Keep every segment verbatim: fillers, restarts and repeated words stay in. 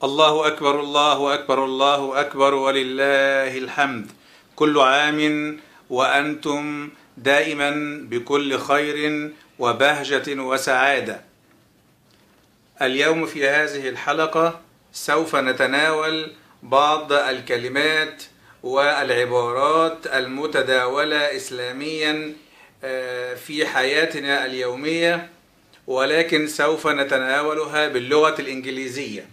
الله أكبر الله أكبر الله أكبر ولله الحمد. كل عام وأنتم دائما بكل خير وبهجة وسعادة. اليوم في هذه الحلقة سوف نتناول بعض الكلمات والعبارات المتداولة إسلاميا في حياتنا اليومية، ولكن سوف نتناولها باللغة الإنجليزية.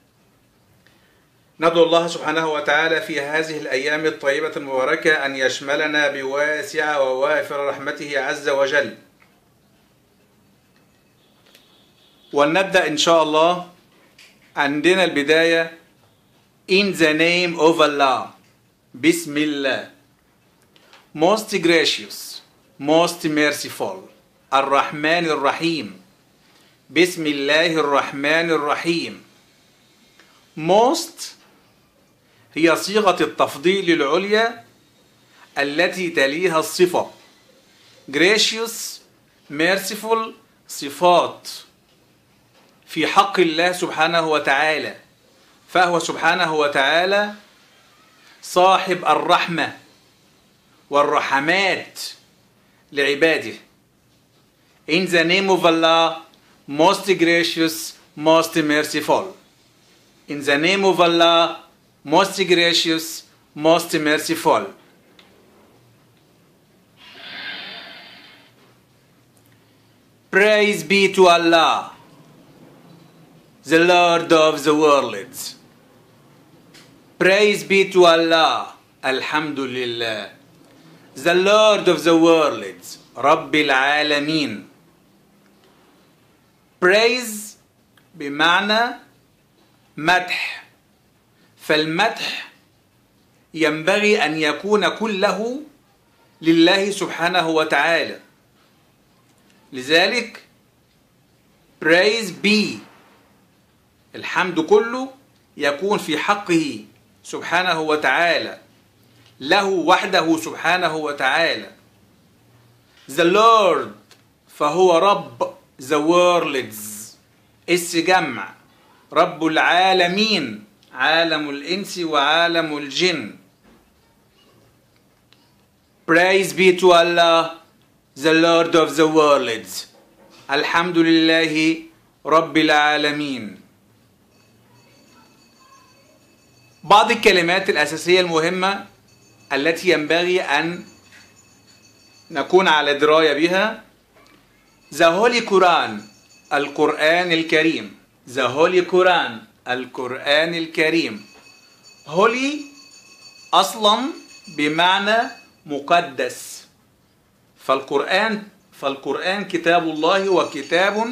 ندعو الله سبحانه وتعالى في هذه الأيام الطيبة المباركة أن يشملنا بواسع ووافر رحمته عز وجل. ونبدأ إن شاء الله. عندنا البداية In the name of Allah. بسم الله. Most gracious, most merciful. الرحمن الرحيم. بسم الله الرحمن الرحيم. Most هي صيغة التفضيل العليا التي تليها الصفة. Gracious, merciful صفات في حق الله سبحانه وتعالى، فهو سبحانه وتعالى صاحب الرحمة والرحمات لعباده. In the name of Allah, most gracious, most merciful. In the name of Allah, most gracious, most merciful. Praise be to Allah, the Lord of the world. Praise be to Allah, Alhamdulillah, the Lord of the world, Rabbil Alameen. Praise بمعنى مدح، فالمدح ينبغي أن يكون كله لله سبحانه وتعالى. لذلك praise be الحمد كله يكون في حقه سبحانه وتعالى، له وحده سبحانه وتعالى. The Lord فهو رب the worlds، اس جمع رب العالمين، عالم الإنس وعالم الجن. Praise be to Allah, the Lord of the worlds. الحمد لله رب العالمين. بعض الكلمات الأساسية المهمة التي ينبغي أن نكون على دراية بها. The Holy Quran القرآن الكريم. The Holy Quran القرآن الكريم. Holy أصلا بمعنى مقدس، فالقرآن فالقرآن كتاب الله وكتاب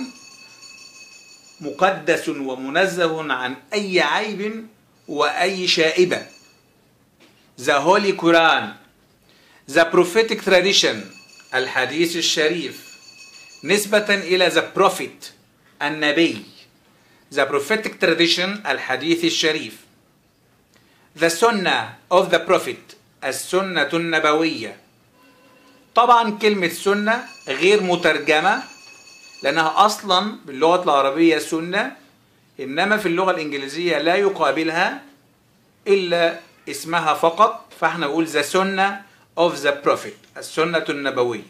مقدس ومنزه عن أي عيب وأي شائبة. The Holy Quran. The prophetic tradition الحديث الشريف نسبة إلى the prophet النبي. The prophetic tradition الحديث الشريف. The sunnah of the prophet السنة النبوية. طبعا كلمة سنة غير مترجمة لأنها أصلا باللغة العربية سنة، إنما في اللغة الإنجليزية لا يقابلها إلا اسمها فقط، فإحنا نقول the sunnah of the prophet السنة النبوية.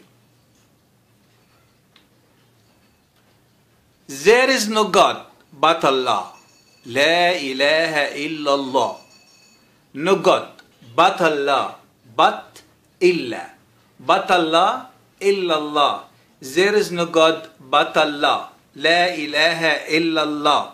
There is no God but Allah. لا إله إلا الله. No God but Allah. But إلا. But Allah إلا الله. There is no God but Allah. لا إله إلا الله.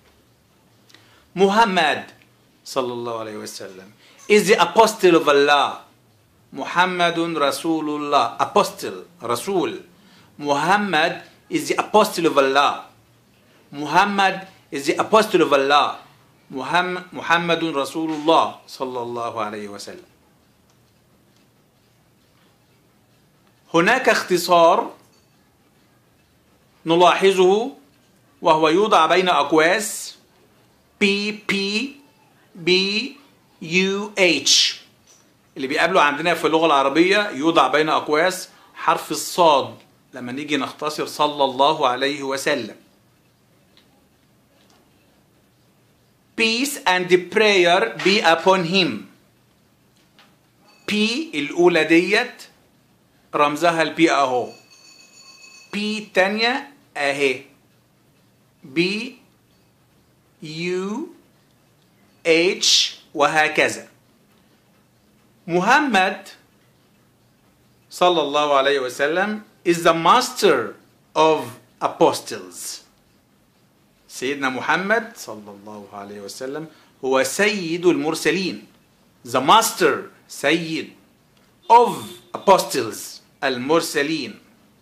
Muhammad صلى الله عليه وسلم is the apostle of Allah. Muhammadun Rasulullah. Apostle, Rasul. Muhammad is the apostle of Allah. Muhammad is the apostle of Allah. Muhammad Muhammadun Rasulullah صلى الله عليه وسلم. هناك اختصار نلاحظه وهو يوضع بين أقواس P P B U H اللي بيقابله عندنا في اللغة العربية، يوضع بين أقواس حرف الصاد لما نيجي نختصر صلى الله عليه وسلم. peace and prayer be upon him. P الأولى ديت رمزها البي أهو. P التانية أهي. B U H وهكذا. محمد صلى الله عليه وسلم is the master of apostles. سيدنا محمد صلى الله عليه وسلم هو سيد المرسلين. The master سيد of apostles المرسلين.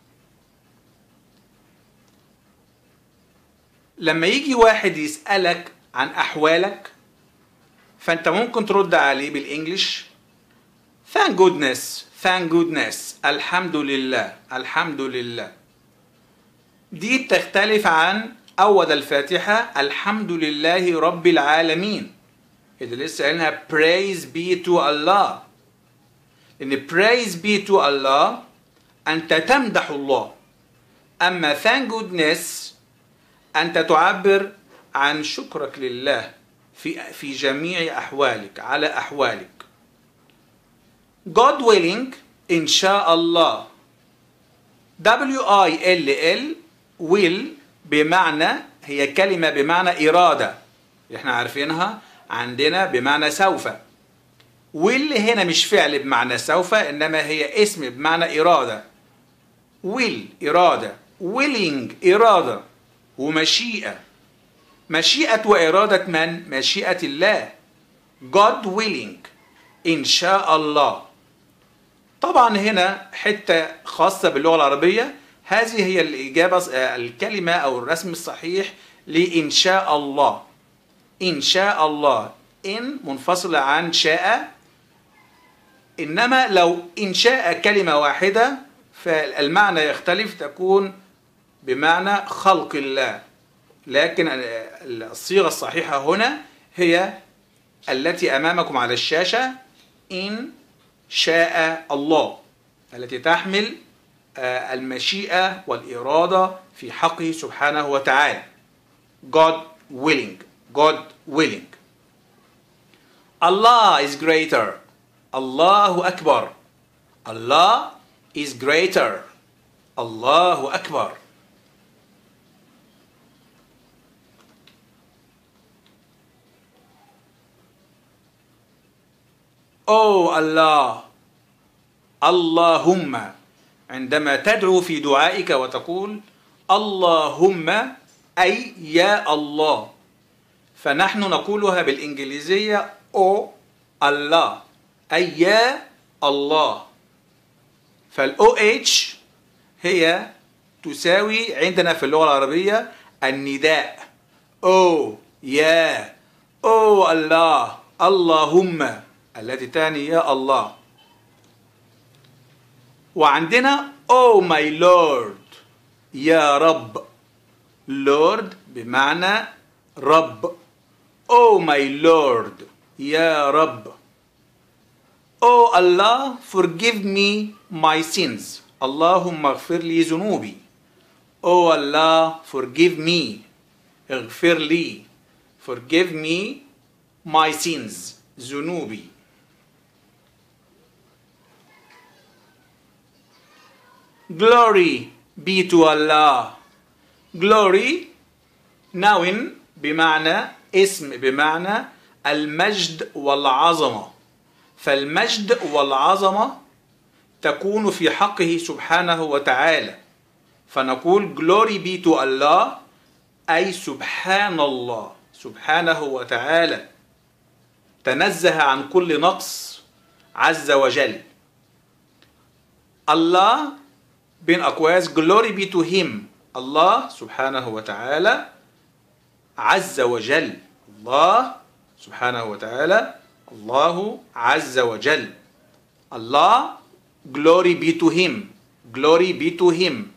لما يجي واحد يسألك عن أحوالك فأنت ممكن ترد عليه بالإنجليش thank goodness thank goodness الحمد لله الحمد لله. دي تختلف عن أول الفاتحة الحمد لله رب العالمين اللي لسه قايلينها praise be to Allah. لأن praise be to Allah أنت تمدح الله. أما thank goodness أنت تعبر عن شكرك لله في في جميع أحوالك على أحوالك. God willing إن شاء الله. W I L L will بمعنى هي كلمة بمعنى إرادة احنا عارفينها عندنا بمعنى سوف. will هنا مش فعل بمعنى سوف إنما هي اسم بمعنى إرادة. will إرادة willing إرادة ومشيئة. مشيئة وإرادة من؟ مشيئة الله. God willing إن شاء الله. طبعا هنا حتة خاصة باللغة العربية هذه هي الإجابة الكلمة أو الرسم الصحيح لإن شاء الله. إن شاء الله إن منفصلة عن شاء. إنما لو إن شاء كلمة واحدة فالمعنى يختلف تكون بمعنى خلق الله. لكن الصيغة الصحيحة هنا هي التي أمامكم على الشاشة إن شاء الله التي تحمل المشيئة والإرادة في حقه سبحانه وتعالى. God willing God willing. Allah is greater. Allahu Akbar. Allah is greater. Allahu Akbar. Oh Allah. اللهم عندما تدعو في دعائك وتقول اللهم أي يا الله فنحن نقولها بالإنجليزية أو الله أي يا الله. فالأو اتش هي تساوي عندنا في اللغة العربية النداء أو يا أو الله اللهم التي تعني يا الله. وعندنا Oh my Lord يا رب. Lord بمعنى رب. Oh my Lord يا رب. Oh Allah forgive me my sins. اللهم اغفر لي ذنوبي. Oh Allah forgive me. اغفر لي. Forgive me my sins. ذنوبي. Glory be to Allah. Glory noun بمعنى اسم بمعنى المجد والعظمة. فالمجد والعظمة تكون في حقه سبحانه وتعالى. فنقول glory be to Allah أي سبحان الله سبحانه وتعالى تنزه عن كل نقص عز وجل. الله بين أقواس glory be to him. الله سبحانه وتعالى عز وجل. الله سبحانه وتعالى الله عز وجل. الله glory be to him. Glory be to him.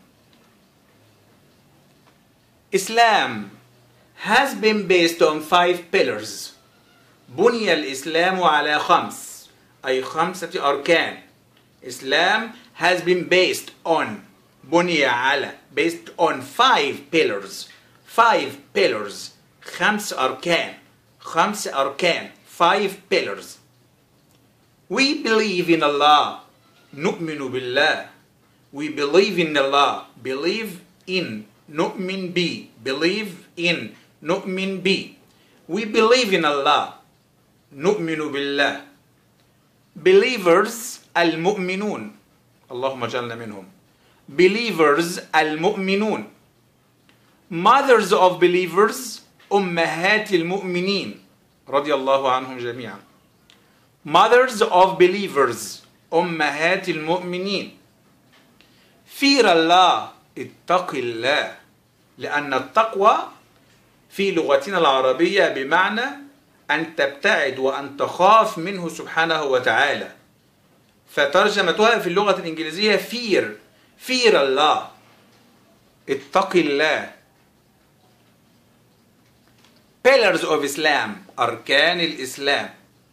Islam has been based on five pillars. بني الإسلام على خمس أي خمسة أركان. Islam has been based on بني على based on five pillars. Five pillars خمس أركان خمس أركان. Five pillars. We believe in Allah. نؤمن بالله. We believe in Allah. Believe in. نؤمن بي. Believe in. نؤمن بي. We believe in Allah. نؤمن بالله. Believers المؤمنون. اللهم اجعلنا منهم. Believers المؤمنون. Mothers of believers أمهات المؤمنين رضي الله عنهم جميعا. Mothers of believers أمهات المؤمنين. Fear الله اتق الله. لأن التقوى في لغتنا العربية بمعنى أن تبتعد وأن تخاف منه سبحانه وتعالى، فترجمتها في اللغة الإنجليزية fear. fear الله، اتق الله. Pillars of Islam أركان الإسلام.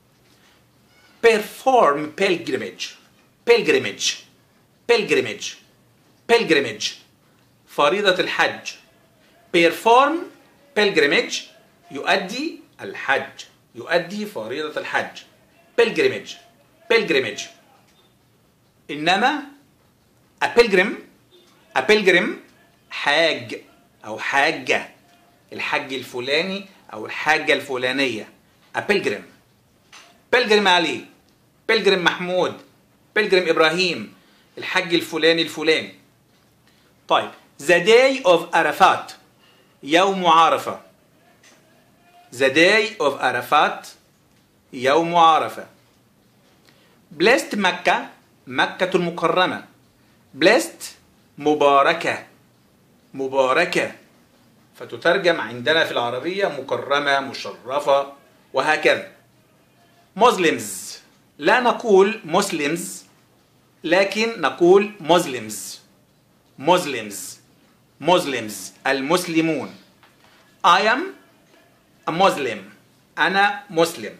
Perform pilgrimage. pilgrimage pilgrimage pilgrimage فريضة الحج. Perform pilgrimage يؤدي الحج، يؤدي فريضة الحج. pilgrimage pilgrimage. إنما a pilgrim a pilgrim حاج أو حاجة، الحج الفلاني أو الحاجة الفلانية. a pilgrim. pilgrim علي، pilgrim محمود، pilgrim إبراهيم، الحج الفلاني الفلاني. طيب the day of Arafat يوم عرفة. the day of Arafat يوم عرفة. blessed مكة مكة المكرمة. blessed مباركة مباركة، فتترجم عندنا في العربية مكرمة مشرفة وهكذا. Muslims لا نقول Muslims لكن نقول Muslims. Muslims Muslims المسلمون. I am a Muslim. أنا مسلم.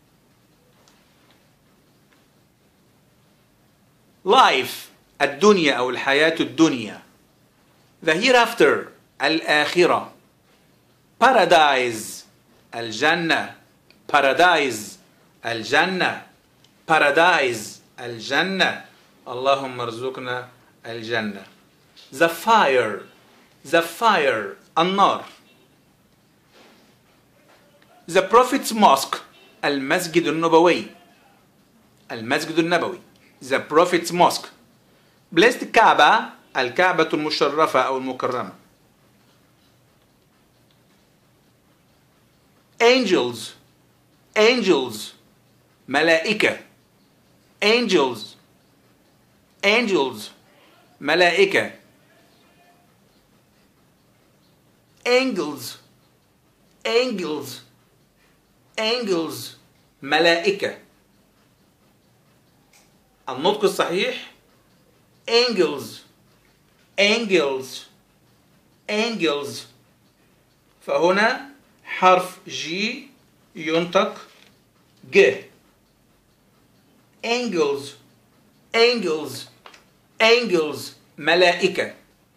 Life الدنيا أو الحياة الدنيا. The hereafter الآخرة. Paradise الجنة. Paradise الجنة. Paradise الجنة. اللهم ارزقنا الجنة. The fire the fire النار. The Prophet's Mosque المسجد النبوي. المسجد النبوي. The Prophet's Mosque. Blessed كعبة الكعبة المشرفة أو المكرمة. Angels angels ملائكة. Angels angels ملائكة. Angels angels angels ملائكة. النطق الصحيح angels angels angels. فهنا حرف جي ينطق ج. angels angels angels ملائكة.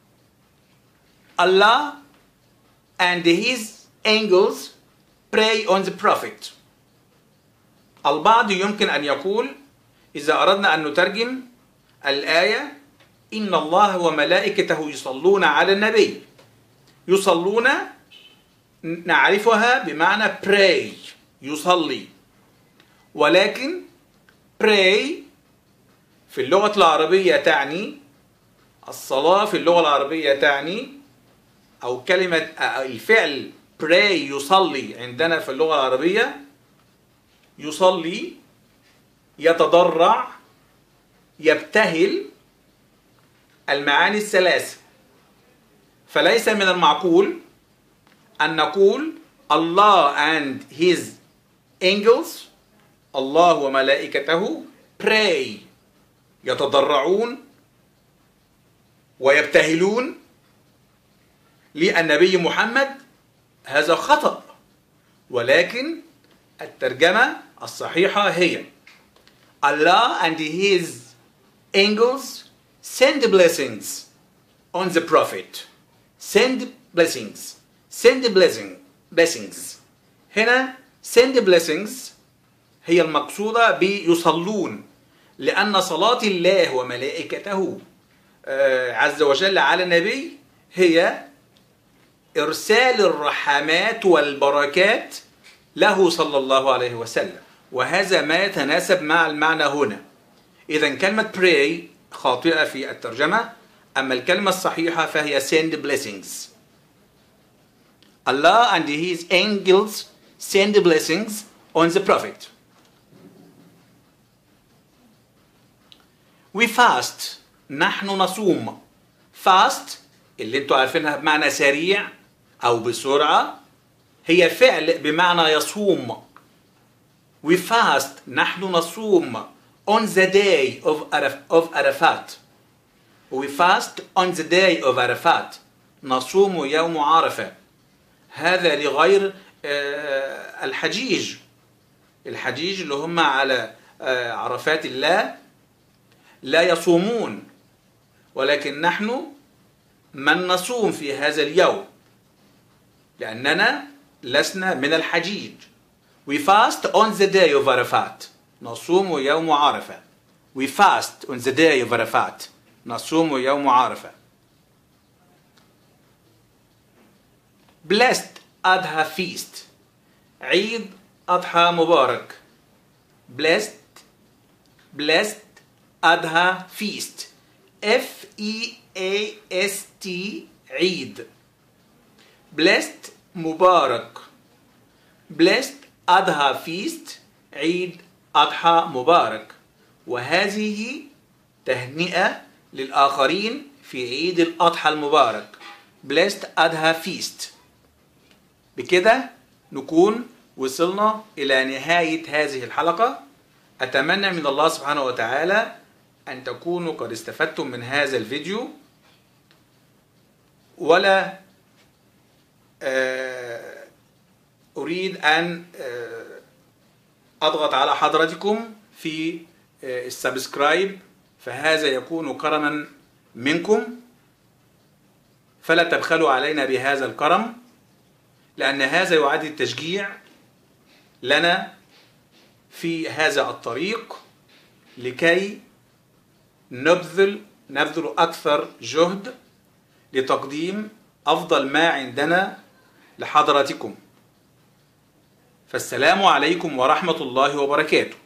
Allah and his angels pray on the prophet. البعض يمكن أن يقول إذا أردنا أن نترجم الآية إن الله وملائكته يصلون على النبي، يصلون نعرفها بمعنى pray يصلي، ولكن pray في اللغة العربية تعني الصلاة. في اللغة العربية تعني أو كلمة الفعل pray يصلي عندنا في اللغة العربية يصلي، يتضرع، يبتهل، المعاني الثلاث. فليس من المعقول أن نقول Allah and his angels الله وملائكته pray يتضرعون ويبتهلون للنبي محمد. هذا خطأ، ولكن الترجمة الصحيحة هي Allah and his angels send blessings on the prophet. send blessings send blessing blessings. هنا send blessings هي المقصودة بيصلون، لأن صلاة الله وملائكته عز وجل على النبي هي إرسال الرحمات والبركات له صلى الله عليه وسلم، وهذا ما يتناسب مع المعنى هنا. إذن كلمة pray خاطئة في الترجمة، أما الكلمة الصحيحة فهي send blessings. Allah and His angels send blessings on the Prophet. We fast. نحن نصوم. fast اللي انتوا عارفينها بمعنى سريع أو بسرعة هي فعل بمعنى يصوم. We fast. نحن نصوم on the day of Araf of Arafat. We fast on the day of Arafat. نصوم يوم عرفة. هذا لغير الحجيج. الحجيج اللي هم على عرفات الله لا يصومون، ولكن نحن من نصوم في هذا اليوم لأننا لسنا من الحجيج. We fast on the day of Arafat. نصوم يوم عرفة. We fast on the day of Arafat. نصوم يوم عرفة. Blessed Adha feast. عيد أضحى مبارك. Blessed Blessed Adha feast. F E A S T عيد. Blessed مبارك. Blessed Adha feast عيد أضحى مبارك. وهذه تهنئة للآخرين في عيد الأضحى المبارك. Blessed Adha feast. بكده نكون وصلنا إلى نهاية هذه الحلقة. أتمنى من الله سبحانه وتعالى أن تكونوا قد استفدتم من هذا الفيديو، ولا أريد أن أضغط على حضرتكم في السبسكرايب، فهذا يكون كرما منكم، فلا تبخلوا علينا بهذا الكرم، لأن هذا يعد التشجيع لنا في هذا الطريق لكي نبذل نبذل أكثر جهد لتقديم أفضل ما عندنا لحضراتكم. فالسلام عليكم ورحمة الله وبركاته.